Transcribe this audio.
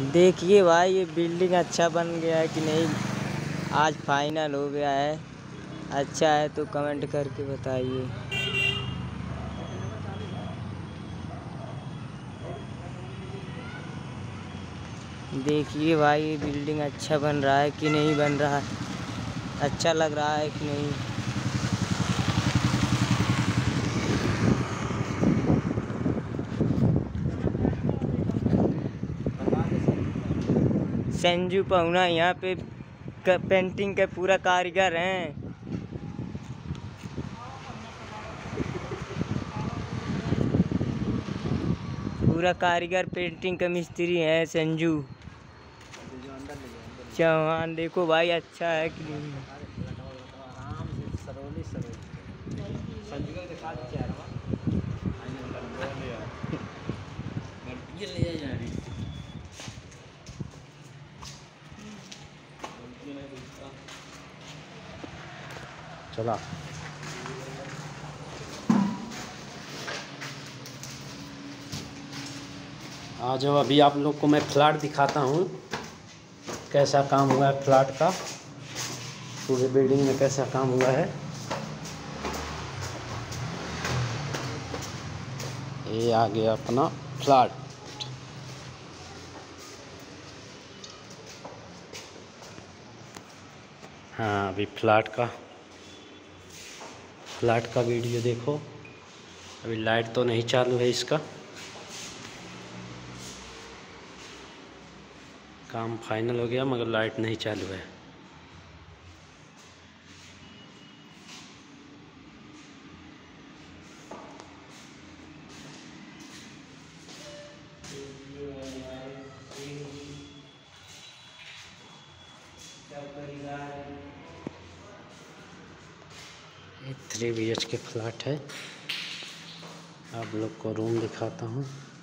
देखिए भाई, ये बिल्डिंग अच्छा बन गया है कि नहीं। आज फाइनल हो गया है। अच्छा है तो कमेंट करके बताइए। देखिए भाई, ये बिल्डिंग अच्छा बन रहा है कि नहीं बन रहा है। अच्छा लग रहा है कि नहीं। संजू पहुना यहाँ पे पेंटिंग के पूरा कारीगर हैं। पूरा कारीगर पेंटिंग का मिस्त्री है संजू चौहान। देखो भाई, अच्छा है कि नहीं। चला आ जाओ। अभी आप लोग को मैं फ्लैट दिखाता हूँ, कैसा काम हुआ है फ्लैट का। पूरे बिल्डिंग में कैसा काम हुआ है। ये आ गया अपना फ्लैट। हाँ, अभी फ्लैट का वीडियो देखो। अभी लाइट तो नहीं चालू है इसका। काम फाइनल हो गया मगर लाइट नहीं चालू है। ये 3 BHK फ्लैट है। आप लोग को रूम दिखाता हूँ।